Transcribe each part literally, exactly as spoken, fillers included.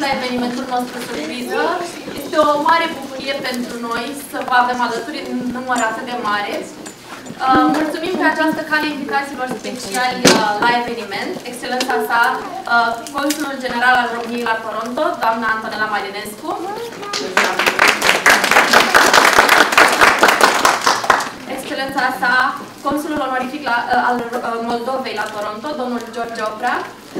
la evenimentul nostru surpriză. Este o mare bucurie pentru noi să vă avem alături în număr atât de mare. Uh, mulțumim pe această cale invitațiilor speciali uh, la eveniment, excelența sa, uh, Consulul General al României la Toronto, doamna Antonela Marinescu. Excelența sa, Consulul Onorific la, uh, al uh, Moldovei la Toronto, domnul George Oprea.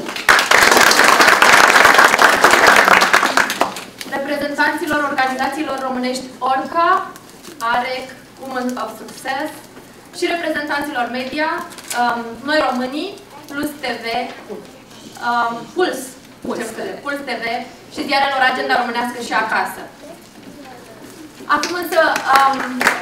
Reprezentanților organizațiilor românești ORCA, AREC, Women of Success și reprezentanților media, um, Noi Românii, Plus T V, um, Puls, Puls. Puls T V și ziarelor Agenda Românească și Acasă. Acum însă, um,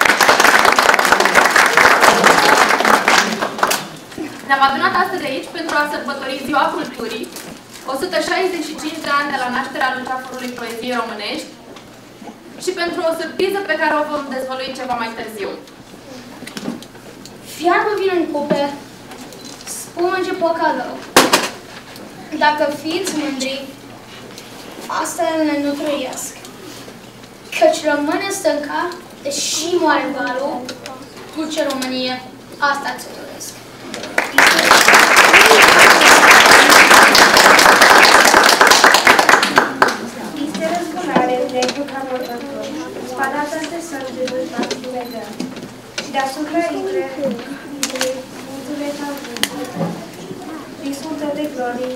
ne-am adunat astăzi aici pentru a sărbători Ziua Culturii, o sută șaizeci și cinci de ani de la nașterea Luceafărului Poeziei Românești și pentru o surpriză pe care o vom dezvălui ceva mai târziu. Fiarbă vin în cupe, spumânge pocalău. Dacă fiți mândri, asta ele nu trăiesc. Căci rămâne stânca, deși moare valul, dulce Românie, asta ți-o doresc. Este răzbunare întregul ca mormântul, spalată de sânge lui Dumnezeu. Și deasupra intre, intre ca vântul, dismută de glorii,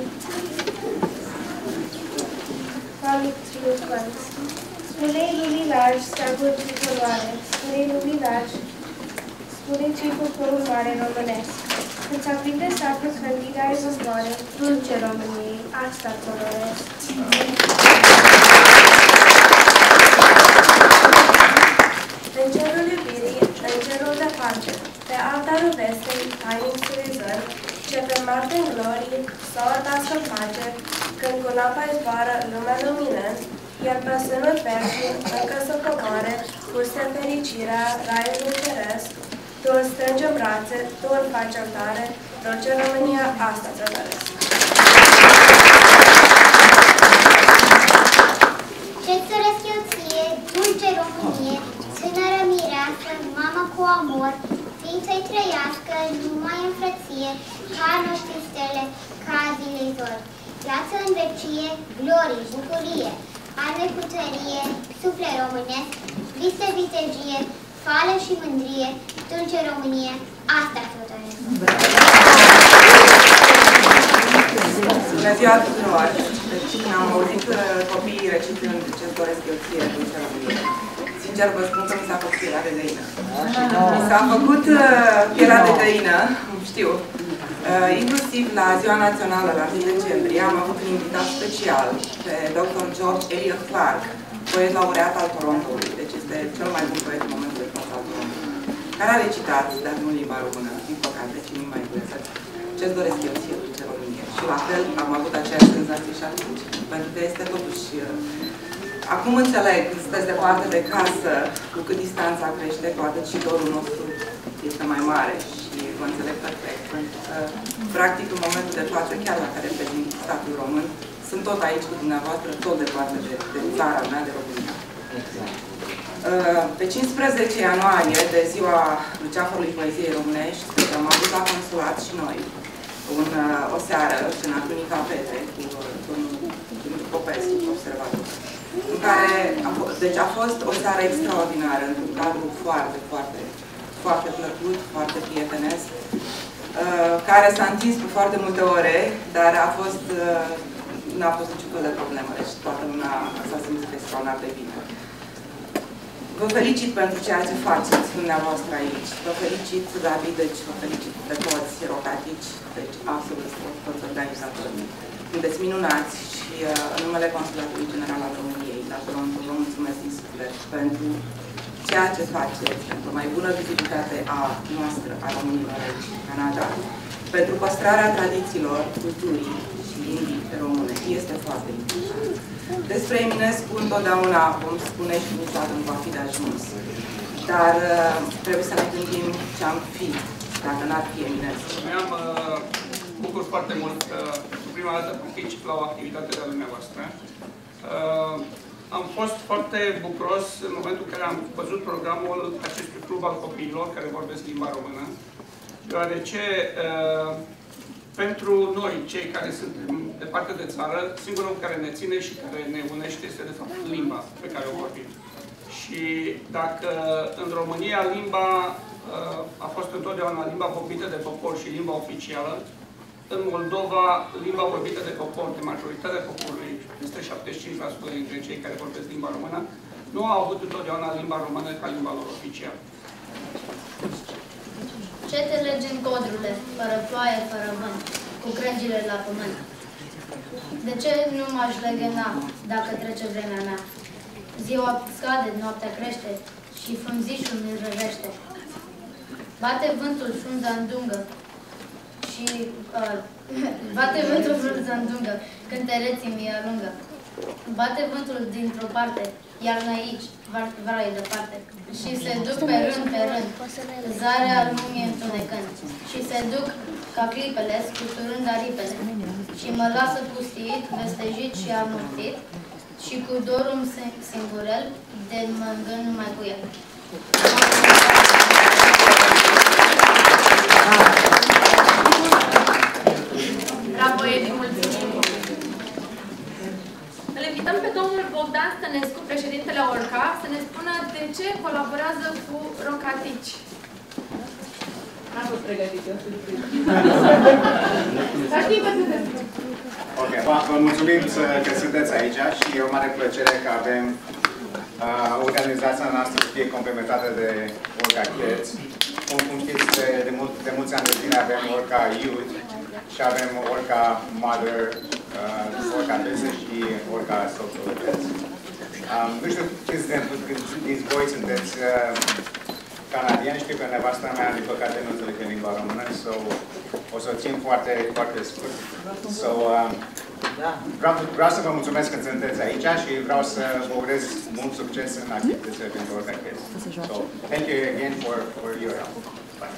valitriul pănți. Spune-i lumii largi, steagul tricoloare, spune-i lumii largi, spune-i tricolorul mare românesc. Când s-aprinde sacru cândiga războare, dulce României, asta coloresc. În cerul iubirii, în cerul de pace, pe altarul vestei, tainic surizări, ce pe Marte în glorii, să o dască pace, când cu napa zboară lumea luminând, iar pe sânul perșii încă să coboare, puse fericirea, raiul ceresc, tu îl strângi în brațe, tu îl faci altare, dulce România, asta ți-o doresc. Ce-ți doresc eu ție, dulce Românie, tânără mireasă, mamă cu amor, ființă-i trăiască, numai în frăție, ca noștri stele, ca zilei zor. Viață în vecie, glorii, bucurie, arme cu tărie, sufle românesc, vise vitejie, fală și mândrie, dulce Românie, asta ți-o doresc. Bună ziua tuturor! Deci, când am auzit copiii recitând ce-ți doresc eu ție, dulce Românie, sincer vă spun că mi s-a făcut pielea de găină. Mi s-a făcut pielea de găină, știu. Uh, inclusiv la Ziua Națională, la zece decembrie, am avut un invitat special pe doctor George Eliot Clark, poet laureat al Torontoului, deci este cel mai bun poet în momentul de față al Torontoului, care a recitat, dar nu în limba română, din păcate, ci în limba engleză, ce-ți doresc eu ție, dulce Românie. Și la fel am avut aceeași senzație și atunci, pentru că este totuși... Acum înțeleg, sunteți departe de casă, cu cât distanța crește, cu atât și dorul nostru este mai mare și vă înțeleg perfect, pentru că, practic, în momentul de față, chiar dacă reprezint statul român, sunt tot aici cu dumneavoastră, tot departe de, de țara mea, de România. Pe cincisprezece ianuarie, de ziua Luceafărului Poeziei Românești, am avut la consulat și noi un, o seară în Atunica Pete, cu domnul Dumitru Popescu, observator, în care a, deci a fost o seară extraordinară, într-un cadru foarte, foarte, foarte plăcut, foarte prietenesc, care s-a întins pe foarte multe ore, dar a fost, n-a fost niciun fel de problemă, deci toată lumea s-a simțit extraordinar de bine. Vă felicit pentru ceea ce faceți dumneavoastră aici. Vă felicit, David, deci vă felicit pe toți rocatici, deci absolut toți organizatorii. Sunteți minunați și uh, în numele Consulatului General al României la Toronto vă mulțumesc din suflet pentru ceea ce faceți, pentru o mai bună vizibilitate a noastră, a românilor aici în Canada, pentru păstrarea tradițiilor, culturii și limbii române. Este foarte important. Despre Eminescu întotdeauna vom spune și niciodată nu va fi de ajuns. Dar uh, trebuie să ne gândim ce am fi dacă n-ar fi Eminescu. Mi-am uh, bucur foarte mult că prima dată particip la o activitate de-a dumneavoastră. fost foarte bucuros în momentul în care am văzut programul acestui club al copiilor care vorbesc limba română, deoarece uh, pentru noi, cei care sunt departe de țară, singurul care ne ține și care ne unește este, de fapt, limba pe care o vorbim. Și dacă în România limba uh, a fost întotdeauna limba vorbită de popor și limba oficială, în Moldova, limba vorbită de popor, de majoritatea poporului, este șaptezeci și cinci la sută dintre cei care vorbesc limba română, nu au avut întotdeauna limba română ca limba lor oficială. Ce te legi în codrurile, fără ploaie, fără vânt, cu crengile la pământ? De ce nu m-aș legăna dacă trece vremea mea? Ziua scade, noaptea crește și frunzișul mi rărește. Bate vântul, frunza îndungă și... Uh, bate vântul, frunza îndungă, cântăreții mi alungă. Bate vântul dintr-o parte, iar noi aici, varai departe. Și se duc pe rând, pe rând, zarea lumii întunecând. Și se duc ca clipele, scuturând aripele. Și mă lasă pustit, vestejit și amortit, și cu dorul singurel, de mă îngân numai cu el. Bravo, Edi, mulțumim! Îl invităm pe domnul Bogdan Stănescu, președintele Orca, să ne spună de ce colaborează cu Rocatici. N-am fost pregătit, eu Să știi că sunteți. Ok, vă mulțumim că sunteți aici și e o mare plăcere că avem uh, organizația noastră să fie complementată de Orca Kids. Cum, cum știți, de, de, mult, de mulți ani de zile avem Orca Youth și avem Orca Mother, uh, Orca Business și Orca Social Events. Um, nu știu câți dinți voi sunteți uh, canadieni, știu că nevasta mea, din păcate, nu înțelege limba română, so, o să o țin foarte, foarte scurt. So, uh, vreau, vreau să vă mulțumesc că sunteți aici și vreau să vă urez mult succes în activitățile pentru Orca Kids. So, thank you again for, for your help. Bye.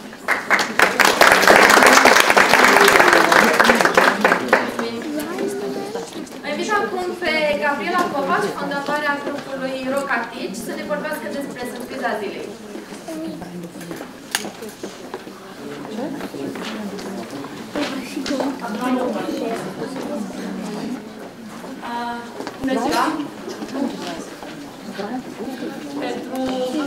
Invit acum pe Gabriela Covaci, fondatoarea grupului Rocatici, să ne vorbească despre surpriza zilei. Bună ziua! Pentru,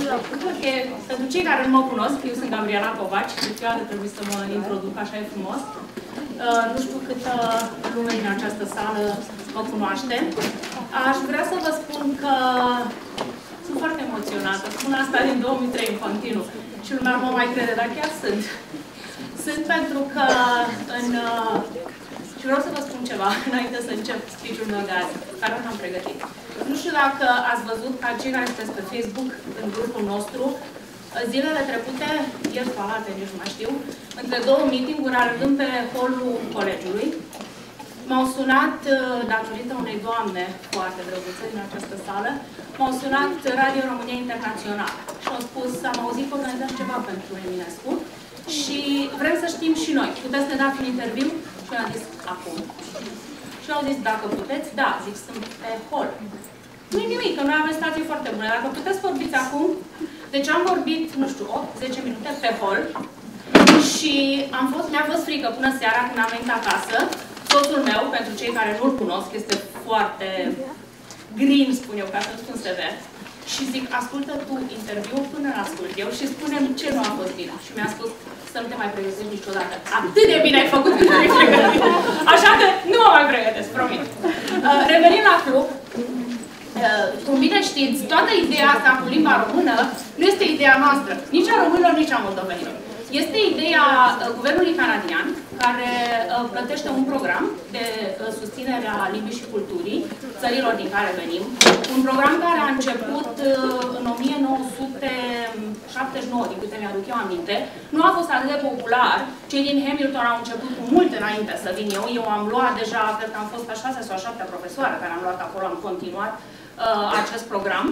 pentru cei care nu mă cunosc, eu sunt Gabriela Covaci, deci eu trebuie să mă introduc, așa e frumos. Uh, nu știu câtă lume din această sală mă cunoaște. Aș vrea să vă spun că sunt foarte emoționată. Spun asta din două mii trei în continuu. Și lumea nu mă mai crede, dar chiar sunt. Sunt pentru că în... Uh, și vreau să vă spun ceva înainte să încep speech-ul meu de azi, care nu am pregătit. Nu știu dacă ați văzut, ca cei care sunteți pe Facebook, în grupul nostru, zilele trecute, ieri sau alte, nici nu mai știu, între două meeting-uri, arătând pe holul colegiului, m-au sunat, datorită unei doamne foarte drăguțe din această sală, m-au sunat Radio România Internațional și au spus, am auzit că organizăm ceva pentru Eminescu și vrem să știm și noi. Puteți să ne dați un interviu? Și eu am zis, acum. Și au zis, dacă puteți, da, zic, sunt pe hol. Nu-i nimic, că noi avem stații foarte bune. Dacă puteți vorbiți acum, deci am vorbit, nu știu, opt zece minute pe hol și am fost, mi-a fost frică până seara când am venit acasă. Soțul meu, pentru cei care nu-l cunosc, este foarte green, spun eu, ca să nu spun sever. Și zic, ascultă tu interviul până l-ascult eu și spune-mi ce nu a fost bine. Și mi-a spus, să nu te mai pregătești niciodată. Atât de bine ai făcut când te-ai pregătit. Așa că nu mă mai pregătesc, promit. Uh, revenind la club, uh, cum bine știți, toată ideea asta cu limba română nu este ideea noastră, nici a românilor, nici a moldovenilor. Este ideea uh, guvernului canadian, care uh, plătește un program de uh, susținere a limbii și culturii țărilor din care venim. Un program care a început uh, în o mie nouă sute șaptezeci și nouă, din câte mi-aduc eu aminte. Nu a fost atât de popular. Cei din Hamilton au început cu mult înainte să vin eu. Eu am luat deja, cred că am fost a șasea sau a șaptea profesoară care am luat acolo, am continuat uh, acest program.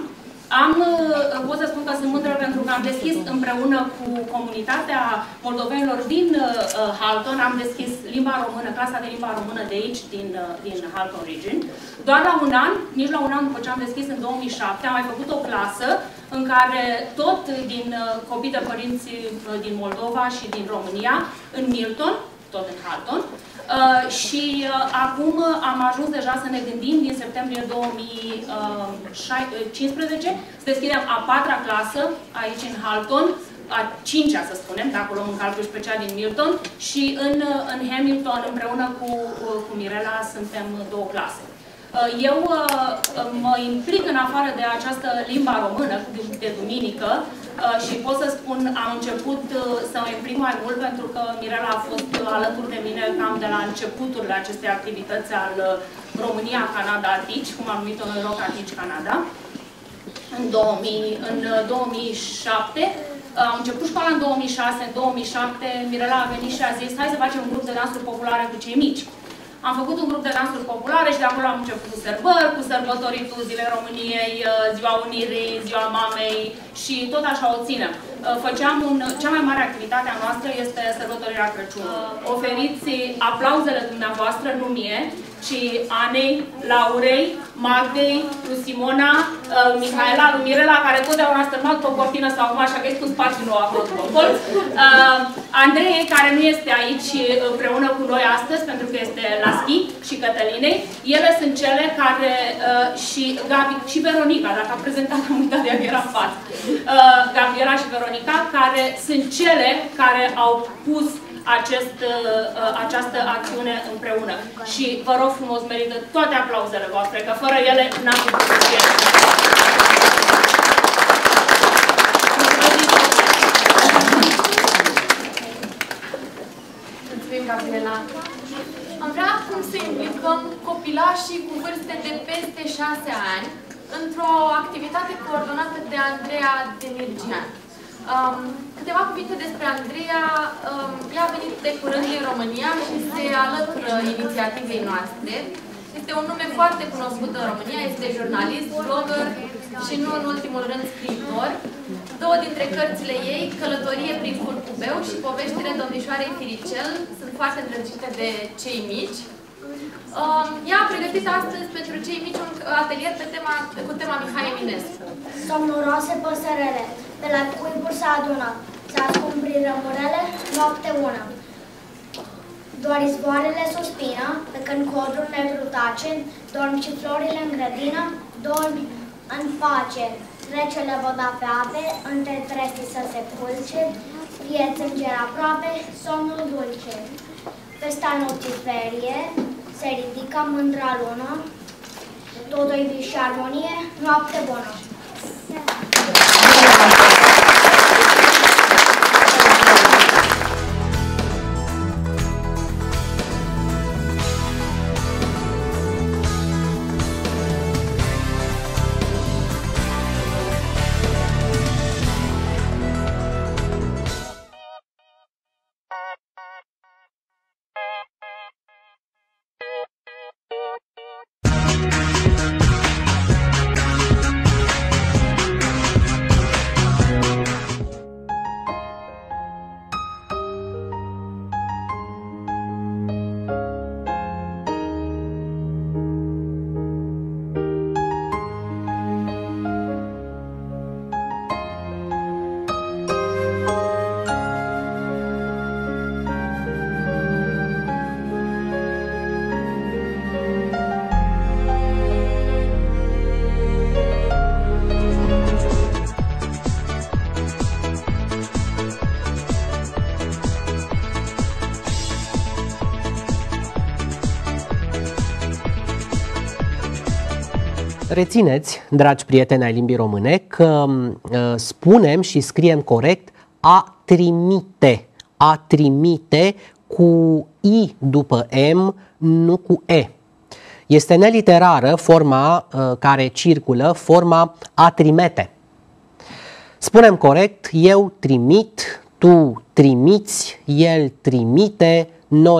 Am, pot să spun că sunt mândră pentru că am deschis împreună cu comunitatea moldovenilor din uh, Halton, am deschis limba română, clasa de limba română de aici, din, uh, din Halton Region. Doar la un an, nici la un an după ce am deschis în două mii șapte, am mai făcut o clasă în care tot din uh, copii de părinți uh, din Moldova și din România, în Milton, tot în Halton. Uh, și uh, acum am ajuns deja să ne gândim din septembrie două mii cincisprezece să deschidem a patra clasă aici în Halton, a cincea să spunem, dacă luăm în calcul special din Milton, și în, în Hamilton împreună cu, cu Mirela suntem două clase. Eu mă implic în afară de această limba română de duminică și pot să spun, am început să mă implic mai mult pentru că Mirela a fost alături de mine cam de la începuturile acestei activități al România-Canada Teach, cum am numit-o noi Roca Teach Canada, în, două mii, în două mii șapte. Am început școala în două mii șase, în două mii șapte Mirela a venit și a zis hai să facem un grup de dansuri populare cu cei mici. Am făcut un grup de dansuri populare și de acolo am început cu sărbări, cu sărbătoritul Zilei României, Ziua Unirii, Ziua Mamei și tot așa o ținem. Făceam un, cea mai mare activitate a noastră este sărbătorirea Crăciunului. Oferiți aplauzele dumneavoastră, nu mie, ci Anei, Laurei, Magdei, lui Simona, uh, Mihaela, lui Mirela, care totdeauna a stărmat pe o cortină sau acum, așa că e cu spațiu nou acolo pe colț. Uh, Andrei, care nu este aici împreună cu noi astăzi, pentru că este la schi, și Cătălinei. Ele sunt cele care, uh, și Gabi, și Veronica, dacă a prezentat, am uitat de ea, era în față. Uh, Gabriela și Veronica, care sunt cele care au pus Acest, această acțiune împreună. Și vă rog frumos, merită toate aplauzele voastre, că fără ele n-am putut să fie. Mulțumim, Gabriela. Am vrea acum să implicăm copilașii cu vârste de peste șase ani într-o activitate coordonată de Andreea Demirgian. Um, câteva cuvinte despre Andreea. Um, ea a venit de curând din România și se alătură inițiativei noastre. Este un nume foarte cunoscut în România, este jurnalist, blogger și nu în ultimul rând scriitor. Două dintre cărțile ei, Călătorie prin Curcubeu și Poveștile domnișoarei Firicel, sunt foarte îndrăgite de cei mici. Um, ea a pregătit astăzi pentru cei mici un atelier pe tema, cu tema Mihai Eminescu. Somnoroase păsărele, de la cuiburi s-a adunat, s-a ascuns prin rămurele, noapte una. Doar izvoarele suspină, pe când codrul negru tace, dorm și florile în grădină, dormi în pace. Trecele voda pe ape, între trestii să se culce, vieți înger aproape, somnul dulce. Pesta nopții ferie, se ridică mândra lună, totul-i vis și armonie, noapte bună. Rețineți, dragi prieteni ai limbii române, că uh, spunem și scriem corect a trimite. A trimite cu I după M, nu cu E. Este neliterară forma uh, care circulă, forma a trimete. Spunem corect, eu trimit, tu trimiți, el trimite, noi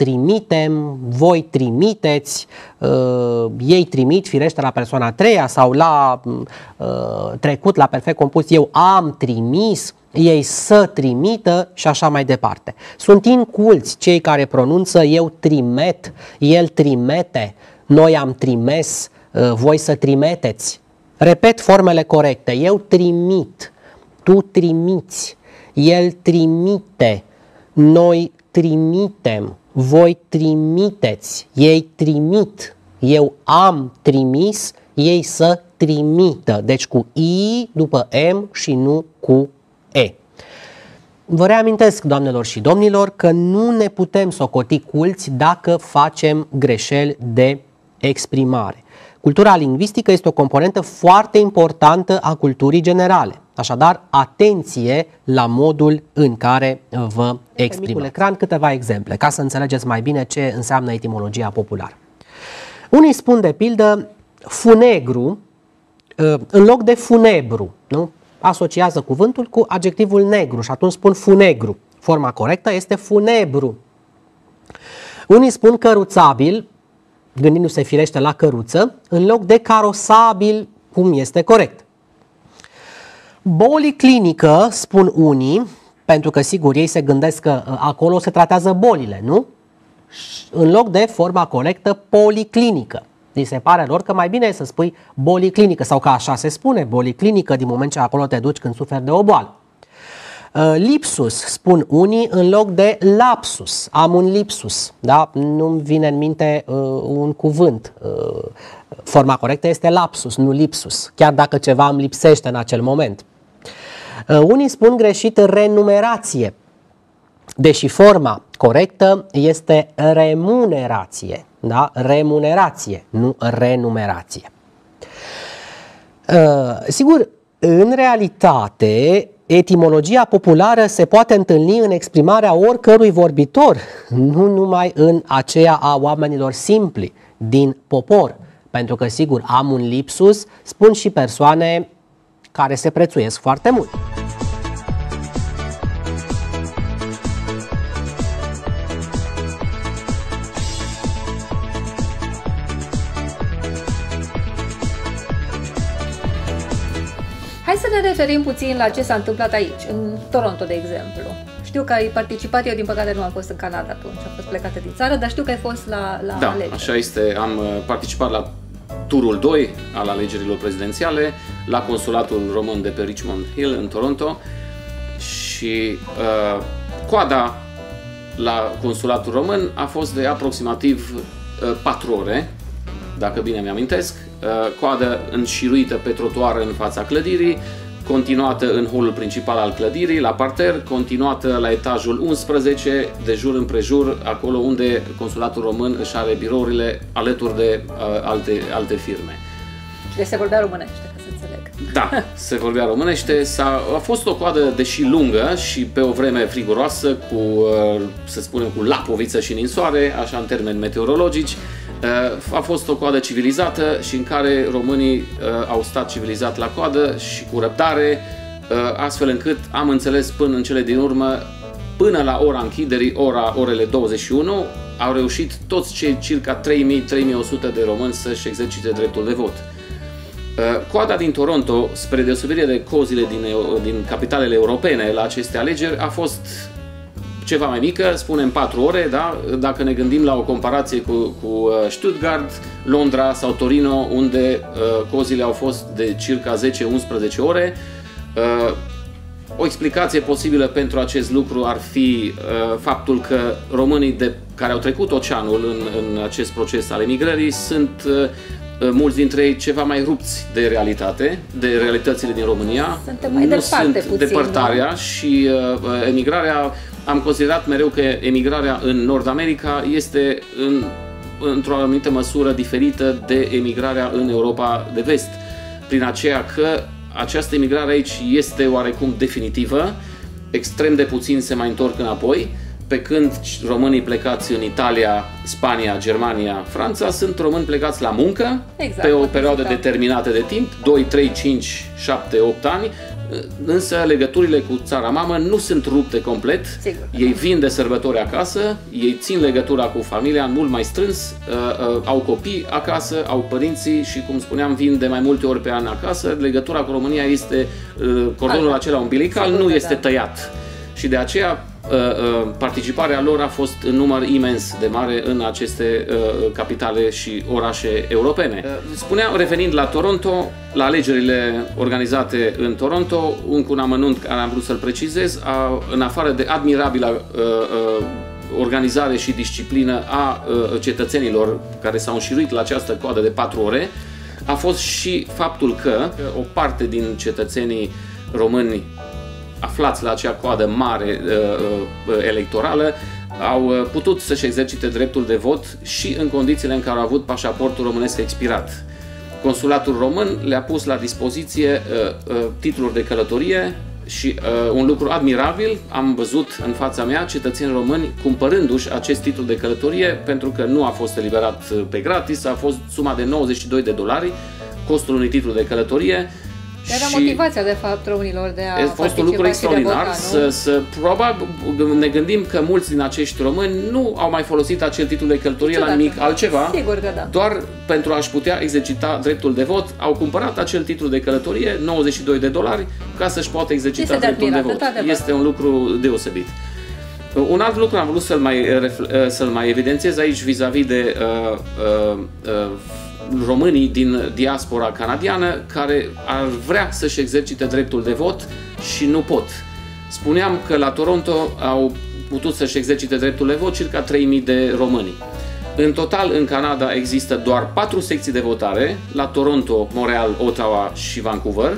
trimitem, voi trimiteți, uh, ei trimit, firește la persoana a treia sau la uh, trecut, la perfect compus, eu am trimis, ei să trimită și așa mai departe. Sunt inculți cei care pronunță eu trimet, el trimete, noi am trimes, uh, voi să trimiteți. Repet formele corecte, eu trimit, tu trimiți, el trimite, noi trimitem, voi trimiteți, ei trimit, eu am trimis, ei să trimită. Deci cu I după M și nu cu E. Vă reamintesc, doamnelor și domnilor, că nu ne putem socoti culți dacă facem greșeli de exprimare. Cultura lingvistică este o componentă foarte importantă a culturii generale. Așadar, atenție la modul în care vă exprimați. Pe ecran câteva exemple, ca să înțelegeți mai bine ce înseamnă etimologia populară. Unii spun, de pildă, funegru în loc de funebru, nu? Asociază cuvântul cu adjectivul negru și atunci spun funegru. Forma corectă este funebru. Unii spun căruțabil, gândindu-se firește la căruță, în loc de carosabil, cum este corect. Policlinică, spun unii, pentru că sigur ei se gândesc că acolo se tratează bolile, nu? În loc de forma corectă policlinică. Li se pare lor că mai bine e să spui policlinică sau că așa se spune, policlinică, din moment ce acolo te duci când suferi de o boală. Lipsus, spun unii, în loc de lapsus. Am un lipsus, da? Nu-mi vine în minte uh, un cuvânt. Uh, forma corectă este lapsus, nu lipsus, chiar dacă ceva îmi lipsește în acel moment. Uh, unii spun greșit renumerație, deși forma corectă este remunerație, da? Remunerație, nu renumerație. Uh, sigur, în realitate, etimologia populară se poate întâlni în exprimarea oricărui vorbitor, nu numai în aceea a oamenilor simpli din popor. Pentru că, sigur, am un lipsus, spun și persoane care se prețuiesc foarte mult. Hai să ne referim puțin la ce s-a întâmplat aici, în Toronto, de exemplu. Știu că ai participat, eu din păcate nu am fost în Canada atunci, am fost plecată din țară, dar știu că ai fost la, la da, alegeri. Așa este, am participat la turul doi al alegerilor prezidențiale, la consulatul român de pe Richmond Hill, în Toronto, și uh, coada la consulatul român a fost de aproximativ uh, patru ore, dacă bine mi-amintesc, coadă înșiruită pe trotuar în fața clădirii, continuată în holul principal al clădirii, la parter, continuată la etajul unsprezece, de jur împrejur, acolo unde consulatul român își are birourile alături de uh, alte, alte firme. Deci se vorbea românește, ca să înțeleg. Da, se vorbea românește. S-a, a fost o coadă, deși lungă și pe o vreme friguroasă, cu, uh, să spunem, cu lapoviță și ninsoare, așa în termeni meteorologici. A fost o coadă civilizată și în care românii uh, au stat civilizat la coadă și cu răbdare, uh, astfel încât am înțeles până în cele din urmă, până la ora închiderii, ora, orele douăzeci și unu, au reușit toți cei circa trei mii - trei mii o sută de români să-și exercite dreptul de vot. Uh, coada din Toronto, spre deosebire de cozile din, din capitalele europene la aceste alegeri, a fost ceva mai mică, spunem patru ore, da? Dacă ne gândim la o comparație cu, cu Stuttgart, Londra sau Torino, unde uh, cozile au fost de circa zece - unsprezece ore. Uh, o explicație posibilă pentru acest lucru ar fi uh, faptul că românii de, care au trecut oceanul în, în acest proces al emigrării sunt uh, mulți dintre ei ceva mai rupți de realitate, de realitățile din România. Suntem mai departe puțin, depărtarea da? și uh, emigrarea. Am considerat mereu că emigrarea în Nord-America este în, într-o anumită măsură diferită de emigrarea în Europa de Vest, prin aceea că această emigrare aici este oarecum definitivă, extrem de puțin se mai întorc înapoi, pe când românii plecați în Italia, Spania, Germania, Franța sunt români plecați la muncă, exact, pe o perioadă determinată de timp, doi, trei, cinci, șapte, opt ani, însă legăturile cu țara mamă nu sunt rupte complet. Sigur. Ei vin de sărbători acasă, ei țin legătura cu familia mult mai strâns, uh, uh, au copii acasă, au părinții și, cum spuneam, vin de mai multe ori pe an acasă. Legătura cu România este, uh, cordonul Alta. acela umbilical Sigur, nu este da. tăiat și de aceea participarea lor a fost în număr imens de mare în aceste uh, capitale și orașe europene. Spuneam, revenind la Toronto, la alegerile organizate în Toronto, încă un amănunt care am vrut să-l precizez, a, în afară de admirabilă uh, uh, organizare și disciplină a uh, cetățenilor care s-au înșiruit la această coadă de patru ore, a fost și faptul că o parte din cetățenii români aflați la acea coadă mare uh, uh, electorală au uh, putut să-și exercite dreptul de vot și în condițiile în care au avut pașaportul românesc expirat. Consulatul român le-a pus la dispoziție uh, uh, titluri de călătorie și uh, un lucru admirabil, am văzut în fața mea cetățeni români cumpărându-și acest titlu de călătorie pentru că nu a fost eliberat pe gratis, a fost suma de nouăzeci și doi de dolari, costul unui titlu de călătorie. Era motivația, de fapt, românilor de a a fost un lucru extraordinar. Vota, să, să, probabil ne gândim că mulți din acești români nu au mai folosit acel titlu de călătorie la nimic altceva. Sigur că da. Doar pentru a-și putea exercita dreptul de vot, au cumpărat acel titlu de călătorie, nouăzeci și doi de dolari, ca să-și poată exercita este dreptul de, de vot. Este un lucru deosebit. Un alt lucru am vrut să-l mai, să-l mai evidențiez aici vis-a-vis de uh, uh, uh, românii din diaspora canadiană care ar vrea să-și exercite dreptul de vot și nu pot. Spuneam că la Toronto au putut să-și exercite dreptul de vot circa trei mii de români. În total, în Canada există doar patru secții de votare, la Toronto, Montreal, Ottawa și Vancouver,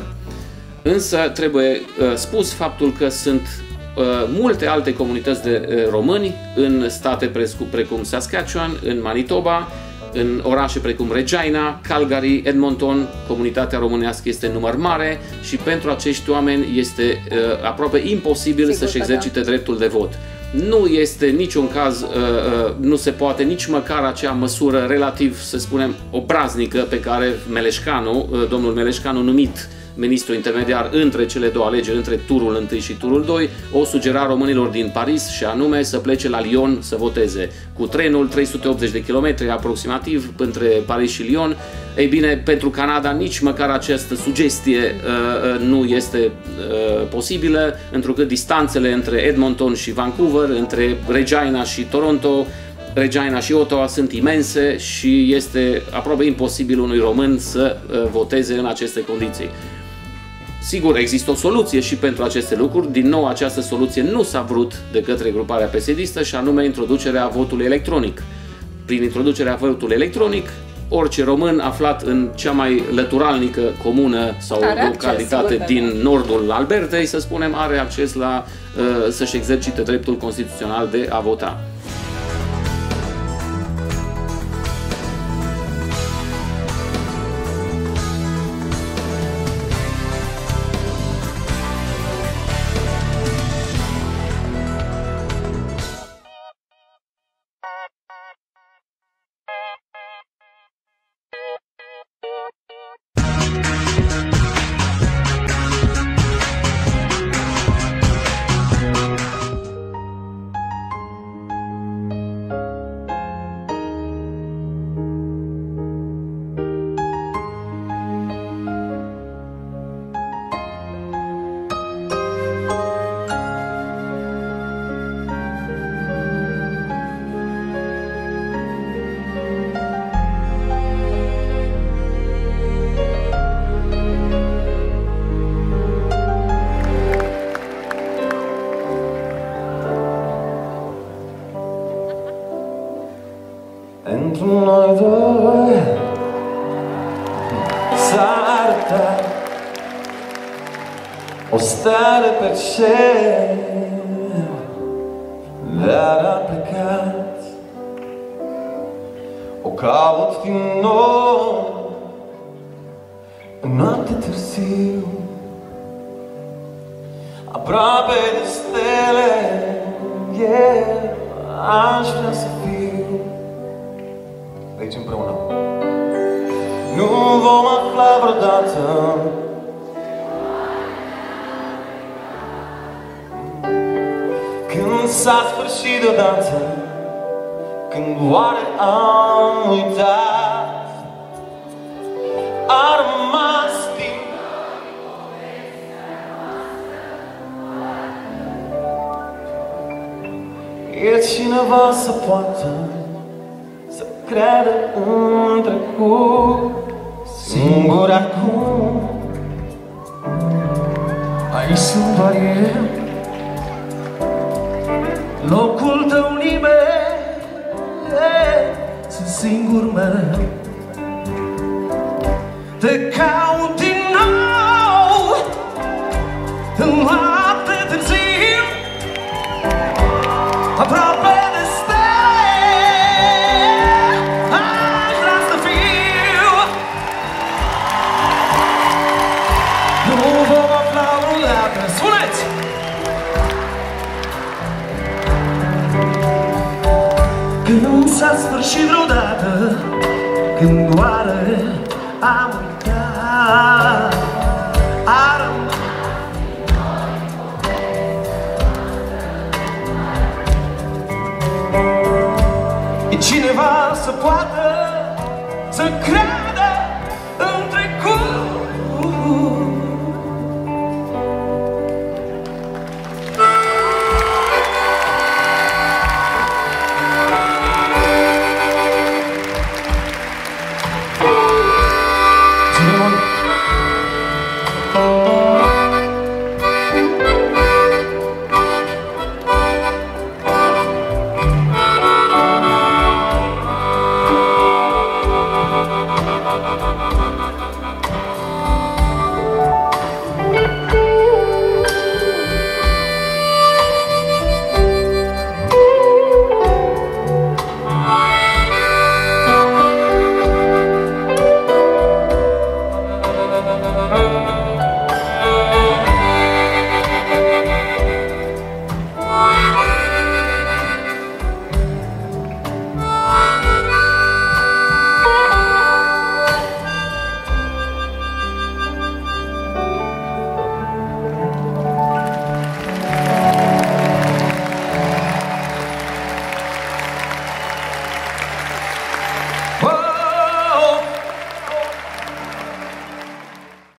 însă trebuie uh, spus faptul că sunt uh, multe alte comunități de uh, români în state precum Saskatchewan, în Manitoba, în orașe precum Regina, Calgary, Edmonton, comunitatea românească este în număr mare și pentru acești oameni este uh, aproape imposibil să-și exercite da. dreptul de vot. Nu este niciun caz, uh, uh, nu se poate nici măcar acea măsură relativ, să spunem, obraznică pe care Meleșcanu, uh, domnul Meleșcanu numit ministru intermediar între cele două alegeri, între turul întâi și turul doi, o sugera românilor din Paris și anume să plece la Lyon să voteze. Cu trenul, trei sute optzeci de kilometri aproximativ între Paris și Lyon. Ei bine, pentru Canada nici măcar această sugestie uh, nu este uh, posibilă, întrucât distanțele între Edmonton și Vancouver, între Regina și Toronto, Regina și Ottawa sunt imense și este aproape imposibil unui român să uh, voteze în aceste condiții. Sigur, există o soluție și pentru aceste lucruri. Din nou, această soluție nu s-a vrut de către gruparea P S D-istă și anume introducerea votului electronic. Prin introducerea votului electronic, orice român aflat în cea mai lăturalnică comună sau are localitate acces, din nordul Albertei, să spunem, are acces la uh, să-și exercite dreptul constituțional de a vota. Pentru noi doi s-a arătat o stare pe cer, dar a plecat. O caut din nou în noapte târziu, aproape de stele, yeah, aș vrea să fiu de aici împreună. Nu vom afla vreodată s-a sfârșit deodată, când oare am uitat, a rămas timp. E cineva să poată să creadă în trecut, singur acum. Aici sunt doar eu, locul tău nimeni, sunt singur mereu. Te caut din nou, în noapte târziu, aproape de stele, aș vrea să fiu. Nu vom afla vreodată, spuneți! Când s-a sfârșit vreodată, când oare am uitat.